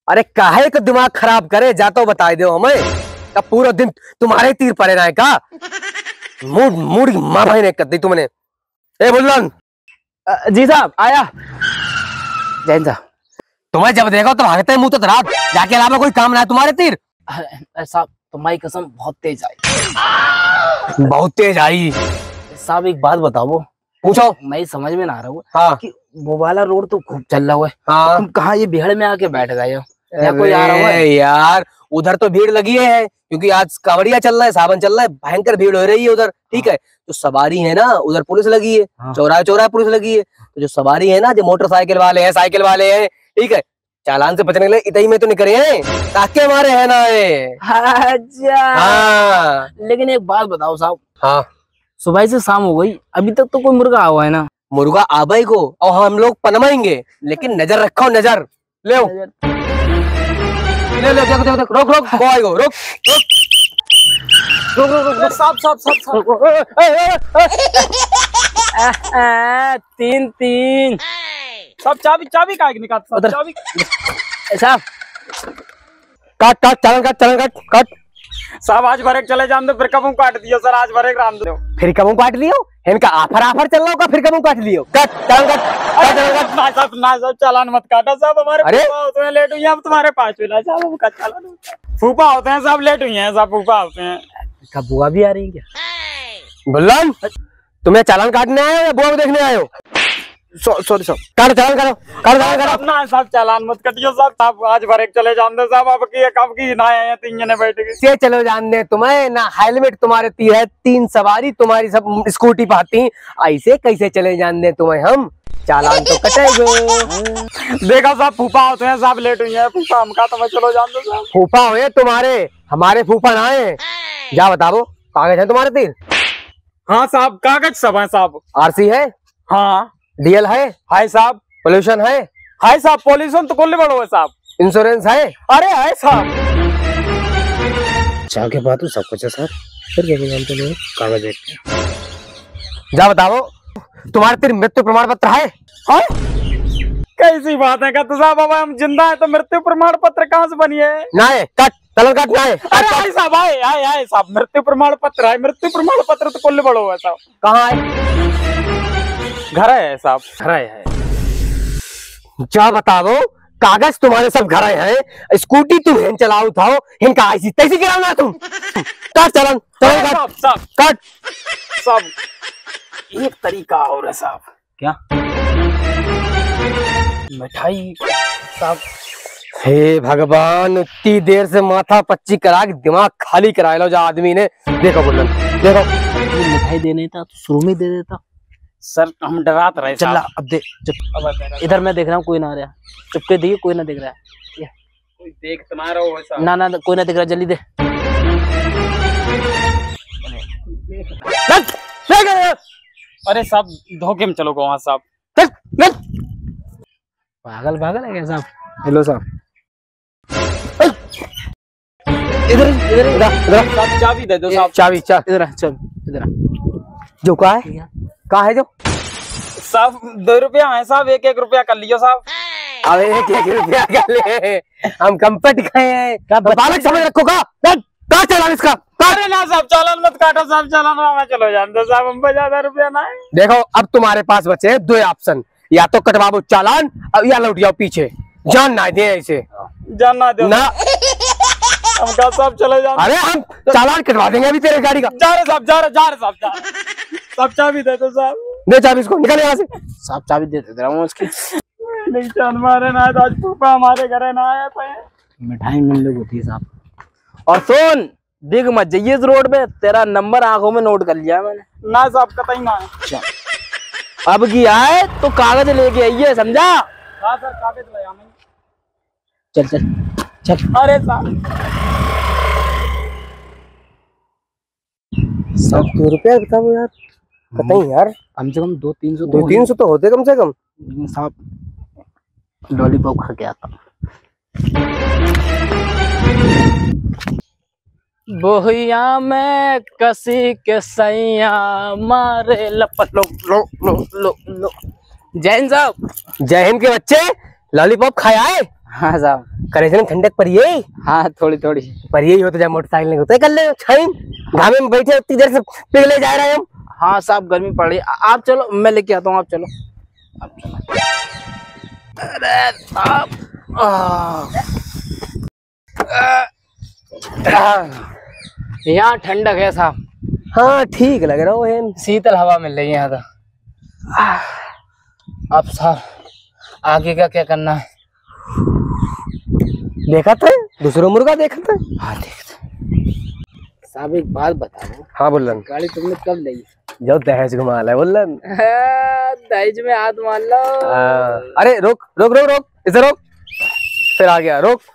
अरे काहे का दिमाग खराब करे, जा तो बता दो हमें। अब पूरा दिन तुम्हारे तीर पड़े रहे का? मूड माँ भाई ने कर दी तुमने। ए बुल्लन। जी साहब आया। जैन साहब तुम्हें जब देखो तो भागते मुंह तो रात, जाके अलावा कोई काम ना है तुम्हारे तीर? साहब तुम्हारी कसम बहुत तेज आई। बहुत तेज आई? साहब एक बात बताओ। पूछो। मैं समझ में ना आ रहा हूँ। हाँ। कि वो वाला रोड तो खूब चल रहा है। हाँ। तुम कहाँ ये भीड़ में आके बैठ गए हो? कोई आ रहा है यार? उधर तो भीड़ लगी है क्योंकि आज कांवड़िया चल रहा है, सावन चल रहा है, भयंकर भीड़ हो रही है उधर। ठीक है, जो सवारी है ना उधर पुलिस लगी है। हाँ। चौराहे पुलिस लगी है। तो जो सवारी है ना, जो मोटरसाइकिल वाले हैं, साइकिल वाले हैं, ठीक है, चालान से बचने के लिए इतनी में तो निकले हैं ताकि हमारे है ना। अच्छा। हाँ। लेकिन एक बात बताओ साहब। हाँ। सुबह से शाम हो गई, अभी तक तो कोई मुर्गा हुआ है ना? मुर्गा आबाई को और हम लोग पनवाएंगे, लेकिन नजर रखो, नजर ले ले ले, देखो देखो, रोक रोक, को आएगो, रोक रोक रोक रोक रोक, साहब साहब साहब तीन तीन सब चाबी चाबी का निकाल चाबी। साहब काट काट, चालान काट, चालान काट काट। साहब आज भरे चले जान दो, फिर कब काट दियो सर, आज भरे राम दो। फिर कब काट लियो? इनका ऑफर चल रहा होगा, फिर कब काट लियो? काट चालान काट। ना साहब चालान मत काटा साहब, हमारे अरे फूफा होते हैं लेट हुई हैं, अब तुम्हारे पास मिला साहब, हमका चालान फूफा होते हैं साहब, लेट हुई हैं साहब, फूफा होते हैं। क्या बुआ भी आ रही है क्या? बुल्लन, तुम्हें चालान काटने आए हो या बुआ को देखने आए हो? सॉरी साहब। काट चालान करो, काट चालान करो। ना साहब चालान मत कटियो साहब, आज भरे चले जान दो साहब, अब की ना आए हैं 3 जने बैठ के। चलो जान दे तुम्हें ना, हेलमेट तुम्हारे तीर है, 3 सवारी तुम्हारी सब स्कूटी पाती, ऐसे कैसे चले जान दे तुम्हें हम? चालान तो कटेगा। देखा साहब फूफा होते हैं साहब, लेट हुई है फूफा, हमका तो मैं चलो जान दो साहब। फूफा हुए तुम्हारे, हमारे फूफा ना है। जा बताओ, कागज है तुम्हारे तीर? हाँ साहब कागज सब है साहब। आरसी है? हाँ। डीएल है? हाय साहब। पोल्यूशन है? हाय साहब, पोल्यूशन तो कुल बड़ो है साहब। इंश्योरेंस है? अरे हाय साहब। चाह के बात सब कुछ है सर, फिर क्या जानते नहीं कागज देखते। जा बताओ, तुम्हारे तीर मृत्यु प्रमाण पत्र है? हाँ? कैसी बात है कहते साहब, अब हम जिंदा है तो मृत्यु प्रमाण पत्र कहाँ से बनी है? ना है, कट चालान काट, ना है। अरे हाय साहब, आए साहब, मृत्यु प्रमाण पत्र है, मृत्यु प्रमाण पत्र तो कुल बड़ो है साहब। कहाँ है? घर है साहब। घर है? जा बताओ, कागज तुम्हारे सब घर हैं, स्कूटी तुम चलाओ था, इनका ऐसी तैसी गिराना तुम। काट चालान, चालान काट साहब काट। साहब एक तरीका और है साहब। क्या? मिठाई साहब। हे भगवान, इतनी देर से माथा पच्ची करा के दिमाग खाली करा लो जा आदमी ने। देखो बुल्लन, देखो मिठाई देने था तो शुरू में दे देता सर, हम डरात रहे चला। साहब। अब दे चुप, इधर मैं देख रहा हूँ, कोई ना आ रहा, चुपके दिए, कोई ना दिख रहा है। कोई देख तुम्हारा हो साहब? ना कोई ना दिख रहा, जल्दी दे। अरे साहब धोखे में चलो वहाँ साहब। पागल है क्या साहब? हेलो साहब, इधर इधर इधर साहब चाबी दे दो साहब। चाबी इधर चल इधर। जो कहा है? कहा है जो? साहब 2 रुपया है साहब, 1-1 रुपया कर लियो साहब। अब 1-1 रुपया कर ले, हम कंपट खाए हैं, बालक समझ रखो का। काट चालान इसका, काट। अरे ना साहब चालान मत काटो साहब, चालान हमें चलो जान दो साहब, हम पे ज्यादा रुपया ना है। देखो अब तुम्हारे पास बचे हैं 2 ऑप्शन, या तो कटवाओ चालान या लौट जाओ पीछे, जान ना दे ऐसे। जान ना दो ना, हम कहा साहब चले जाओ। अरे हम चालान कटवा देंगे अभी तेरे गाड़ी का। जा रहे साहब, जा रहे साहब, जा साहब चाबी दे दो साहब। दे चाबी इसको, निकल यहाँ से। साहब चाबी दे दे रहा हूँ उसकी। नहीं जान मारे ना, आज फूफा हमारे घर ना आया पे। मिठाई मिलने को थी साहब। और सुन, दिख मत जाइए इस रोड पे, तेरा नंबर आंखों में नोट कर लिया मैंने। ना साहब कतई ना है। अब की आए तो कागज लेके आइए, समझा? हाँ सर कागज ले आना। चल चल चल। अरे साहब सब 2 रुपया बताओ यार, कतई यार, कम से कम 200-300 200-300 तो होते कम से कम। साहब लॉलीपॉप खा के आता। बोहिया में कसी के सैया मारे लपट लो लो लो लो लो। जैन साहब। जय हिंद के बच्चे, लॉलीपॉप खाया है? हाँ साहब। करे जन ठंडक पर यही हाँ थोड़ी थोड़ी पर यही होता, जब मोटरसाइकिल नहीं होता कर ले छाई घामे में बैठे उतनी देर से पिघले जा रहे हैं हम। हाँ साहब गर्मी पड़ रही है, आप चलो मैं लेके आता हूँ, आप चलो आप चलो। अरे साहब यहाँ ठंडक है साहब। हाँ ठीक लग रहा है, शीतल हवा मिल रही है यहाँ तो। अब साहब आगे का क्या करना है? देखा था दूसरा मुर्गा देखा था। हाँ देखते साहब, एक बात बताओ। हाँ बोलन, गाड़ी तुमने कब ली? जो दहेज घुमा है बोलन। दहेज में हाथ मान लो। अरे रोक रोक रोक रोक, इधर रोक, फिर आ गया रोक।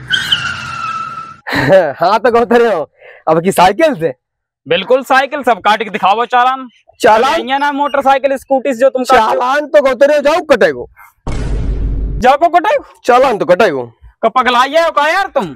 हाँ तो कहते रहे हो अब की साइकिल से? बिल्कुल साइकिल, सब काट के दिखाओ चालान। चालान ना मोटरसाइकिल स्कूटी जो तुम चालान तो कहते रहे जाओ कटेगो, जाओ को कटाई चालान तो कटेगो। कब पगलाइए हो का यार तुम?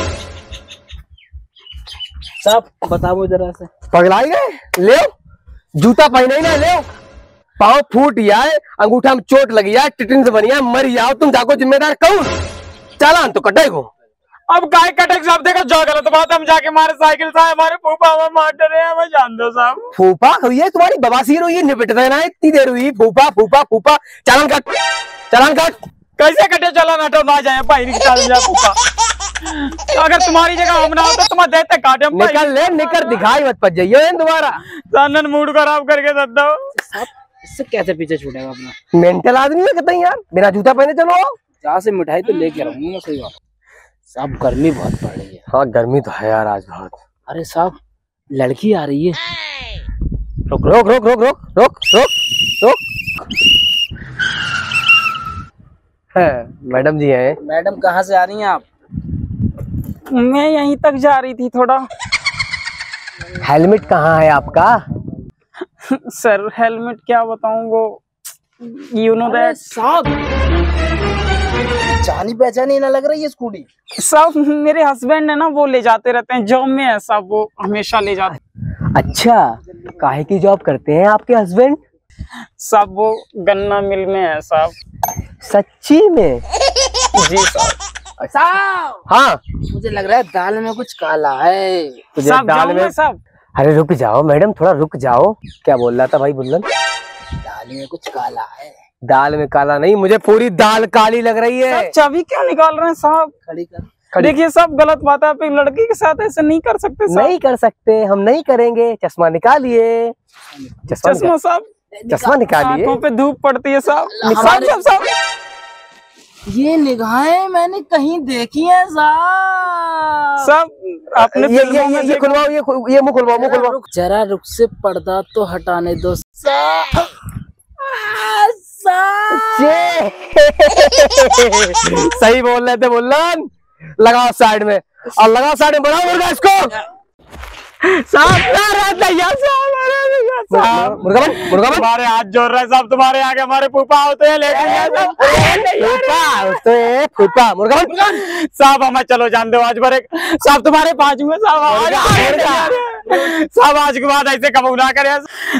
साहब बताओ जरा से। पगलाई गए, ले जूता पहने ही ना, ले पाँव फूट जाए, अंगूठा में चोट लगी जाए, टिटिन से बनिया मर जाओ, तुम जाको जिम्मेदार कौन? चालान तो कटेगो। अब गाय कटेग साहब, देखो जो गलत बात, हम जाके हमारे साइकिल से हमारे फूफा हमें मार रहे हैं, हमें जान दो साहब। फूफा हुई है तुम्हारी बवासीर हुई है, निपट देना है, इतनी देर हुई फूफा फूफा फूफा। चालान कट, चालान कट। कैसे कटे चालान? हटो ना जाए भाई, निकाल जाए फूफा। अगर तुम्हारी जगह हम ना होता तुम्हारे देते काटे हम। निकल ले, निकल दिखाई मत पच जाइए दोबारा, सानन मूड खराब करके दे दो। साहब इससे कैसे पीछे छूटेगा अपना? मेंटल आदमी है कहते हैं यार, बिना जूता पहने चलो। जहाँ से मिठाई तो लेके रहूंगा मैं, सही बात। साहब गर्मी बहुत पड़ रही है। हाँ गर्मी तो है यार आज बहुत। अरे साहब लड़की आ रही है। रोक रोक रोक रोक रोक रोक रोक रोक। है मैडम जी हैं। मैडम कहाँ से आ रही हैं आप? मैं यहीं तक जा रही थी थोड़ा। हेलमेट कहाँ है आपका? सर हेलमेट क्या बताऊं, वो यू नो दैट। साहब जानी पहचानी ना लग रही है स्कूटी। साहब मेरे हस्बैंड है ना, वो ले जाते रहते हैं जॉब में है साहब, वो हमेशा ले जाते। अच्छा, काहे की जॉब करते हैं आपके हस्बैंड? साहब वो गन्ना मिल में है साहब। सच्ची में? जी साहब। साहब हाँ मुझे लग रहा है दाल में कुछ काला है। तुझे साहब दाल में? साहब अरे रुक जाओ मैडम, थोड़ा रुक जाओ। क्या बोल रहा था भाई बुल्लन? दाल में कुछ काला है। दाल में काला नहीं, मुझे पूरी दाल काली लग रही है। साहब चाबी क्यों निकाल रहे हैं साहब? खड़ी कर। देखिए सब गलत बात है, आप एक लड़की के साथ ऐसे नहीं कर सकते साहब। नहीं कर सकते, हम नहीं करेंगे। चश्मा निकालिए, चश्मा साहब, चश्मा निकालिए। आंखों पे धूप पड़ती है साहब। हमारे- साहब साहब ये निगाहें मैंने कहीं देखी है साहब। साहब आपने ये खुलवाओ, ये मुंह खुलवाओ, मुंह खुलवाओ। जरा रुक से पर्दा तो हटाने दो साहब। सही बोल रहे थे बुल्लन। लगाओ साइड में, और लगाओ साइड में, बढ़ाओ मुर्गा इसको। साहब मुर्गा बन, मुर्गा बन। तुम्हारे हाथ जोड़ रहे साहब, तुम्हारे आगे हमारे फूफा होते हैं, लेकिन फूफा मुर्गा बन। साहब हमें चलो जान दो आज भरे साहब, तुम्हारे पाँच में साहब आज के बाद ऐसे कबू ना करे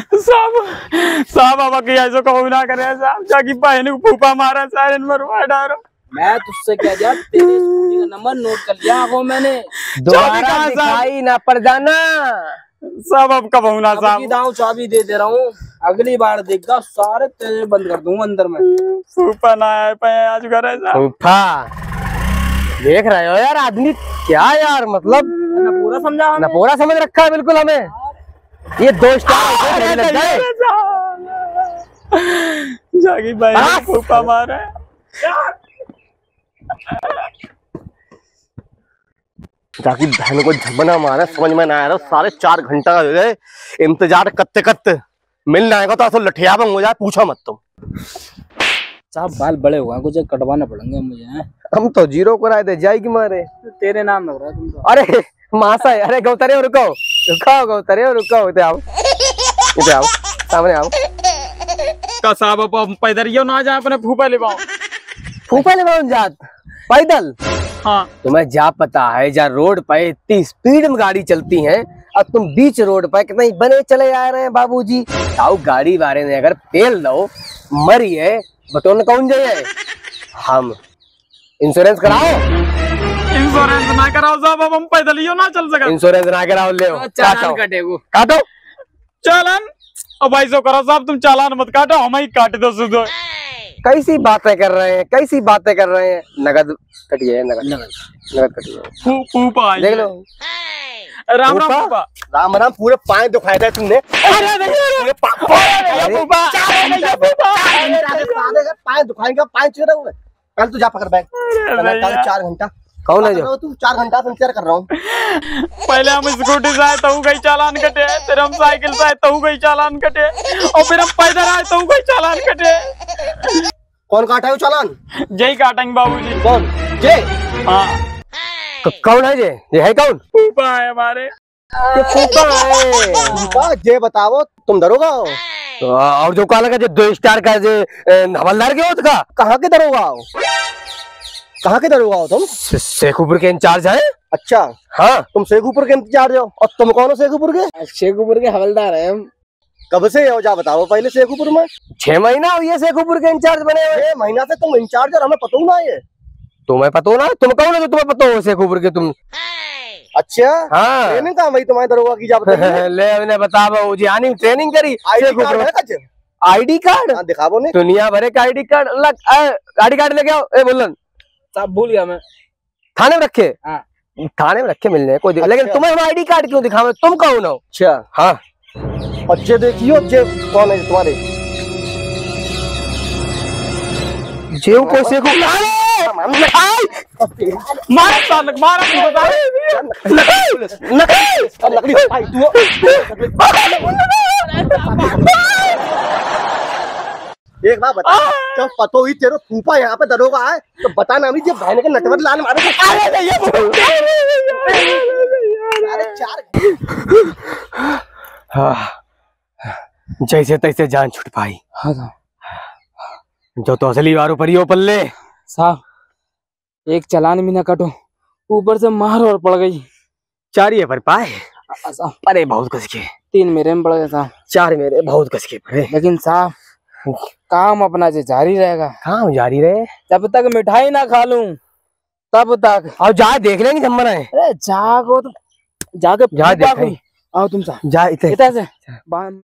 साहब, अब ऐसे कबू ना करे साहब, जाकी बहन फूफा मारा सारे मरवा डालो। मैं तुझसे क्या जा, तेरे स्कूटी का नंबर नोट कर लिया वो मैंने। दोबारा दिखाई ना पड़ जाना साहब, अब कब होना साहब? दाऊ चाबी दे दे रहा हूँ, अगली बार देखगा सारे तेरे बंद कर दूंगा अंदर में। फूफा ना आए पाए आज घर साहब। फूफा देख रहे हो यार, आदमी क्या यार, मतलब ना पूरा समझा ना पूरा समझ रखा है बिल्कुल हमें। ये दो स्टार लग गए। जागी भाई फूफा मारा जाकी बहन को झपना मारा, समझ में ना आया। साढ़े 4 घंटा हो गए इंतजार करते करते, मिल आएगा तो ऐसा लठिया बंग हो जाए, पूछो मत तुम। साहब बाल बड़े हुए हैं, कुछ कटवाने पड़ेंगे मुझे हैं? हम तो जीरो कराए थे जाएगी मारे। तेरे नाम लग रहा है तुम तो। अरे मासा, अरे गौतरे हो, रुको रुको, गौतरे हो रुको, इधर आओ, इधर आओ, सामने आओ। का साहब अब पैदल ही ना जाए अपने फूफा ले पाओ। फूफा ले जात पैदल? हाँ तुम्हें जा पता है, जा रोड पे इतनी स्पीड में गाड़ी चलती है, अब तुम बीच रोड पे कितने बने चले आ रहे हैं बाबूजी। आओ गाड़ी वाले ने अगर तेल दो मरी है, बटोन कौन जाए? हम इंश्योरेंस कराओ। इंश्योरेंस ना कराओ साहब, अब हम पैदल ही ना चल सका। इंश्योरेंस ना कराओ, ले चालान कटेगो। काटो। चालान अब ऐसा करो साहब, तुम चालान मत काटो, हम ही काट दो सुधो। कैसी बातें कर रहे हैं, कैसी बातें कर रहे हैं। नगद कटिए है, नगद कटिए। फूफा देख लो। राम राम फूफा? फूफा। राम राम, पूरे पाए दुखाए थे तुमने। अरे नहीं फूफा, पाए दुखाएंगे, पाए चिर हुए। कल तू जा पकड़ बैग। कल 4 घंटा। कौन है जो? तू 4 घंटा से इंतजार कर रहा हूँ। पहले हम स्कूटी से आए तो गई चालान कटे, फिर हम साइकिल से आए तो गई चालान कटे, और फिर हम पैदल आए तो गई चालान कटे। कौन काटा है वो चालान? जय काटेंगे बाबूजी। कौन? जय? हाँ कौन है ये है कौन? फूफा है हमारे। फूफा है। फूफा, जय बताओ, तुम दरोगा हो? तो और जो काला का जो 2 स्टार का जो हवलदार के हो उसका? कहाँ के दरोगा हो? कहाँ के दरोगा हो तुम? शेखुपुर के इंचार्ज है। अच्छा, हाँ। तुम शेखुपुर के इंतजार हो, और तुम कौन हो शेखुपुर के? शेखुपुर के हवलदार है हम। कब से हो जा बताओ पहले शेखुपुर में? 6 महीना हो ये शेखुपुर के इंचार्ज बने हुए। 6 महीना से तुम इंचार्ज, और हमें पता ही ना ये। तुम्हें पता हो ना? तुम कौन है जो तुम्हें पता हो शेखुपुर के तुम? अच्छा, हाँ। ट्रेनिंग कहाँ भाई तुम्हारे दरोगा की? जा बताइए। ले उन्हें बता वो जी आनी ट्रेनिंग करी। आईडी कार्ड है कच्चे? ID card? हाँ, दिखाओ ने। दुनिया भरे का आईडी कार्ड लग। आईडी कार्ड लेके आओ। ए बोलन साहब भूल गया मैं। थाने में रखे? हाँ। थाने में रखे मिलने कोई दिक्कत, लेकिन तुम्हें हम आईडी कार्ड क्यों दिखावे? तुम कौन हो? अच्छा, हाँ। और जे देखियो, जे कौन है तुम्हारे? जेव को शेखुपुर मारा सालक, मारा फूफा। नकली भाई तू। एक बात बता, जब पतो ही तेरे फूफा यहाँ पे दरोगा है तो बता ना अभी, जे भाई के नटवर लाल मारे तो। अरे 4 जैसे तैसे जान छूट पाई। हाँ साहब। जो तो असली वारो परियो पल्ले। साहब एक चालान भी ना कटो, ऊपर से मार और पड़ गई। 4 ये पर पाए। साहब अरे बहुत कस के। 3 मेरे में पड़ गए साहब। 4 मेरे बहुत कस के पड़े। लेकिन साहब काम अपना जो जारी रहेगा। काम जारी रहे जब तक मिठाई ना खा लूं तब तक। और जा देख लेंगे जब मना है। अरे जागो तो जाके जा देख। आओ तुम साहब। जा इते इधर से बाहर।